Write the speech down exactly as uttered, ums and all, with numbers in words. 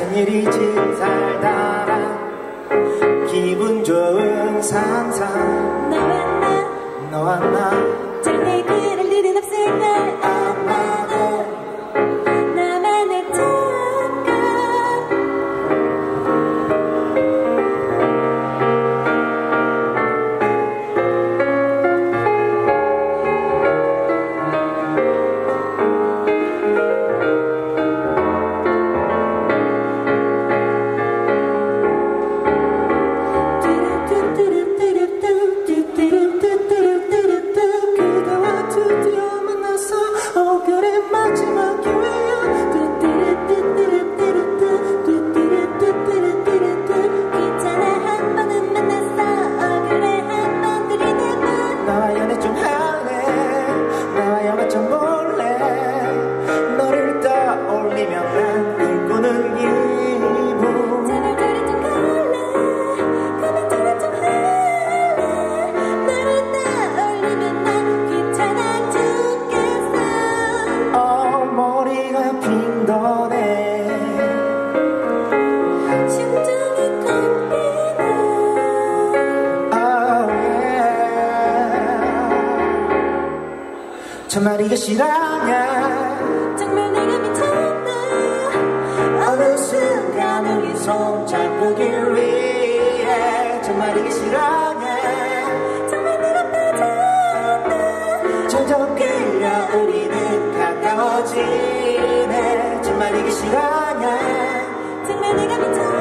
생일이지 달달한 기분 좋은 상상 너와 나 너와 나 절대 그럴 일은 없을 걸 아마도 나만의 착각 정말 이게 실화냐 정말 내가 미쳤나 어느 순간 우리 손잡고길 위해 정말 이게 실화냐 정말 내가 빠졌나 점점 끌려 우리는 가까워지네 정말 이게 실화냐 정말 내가 미쳤나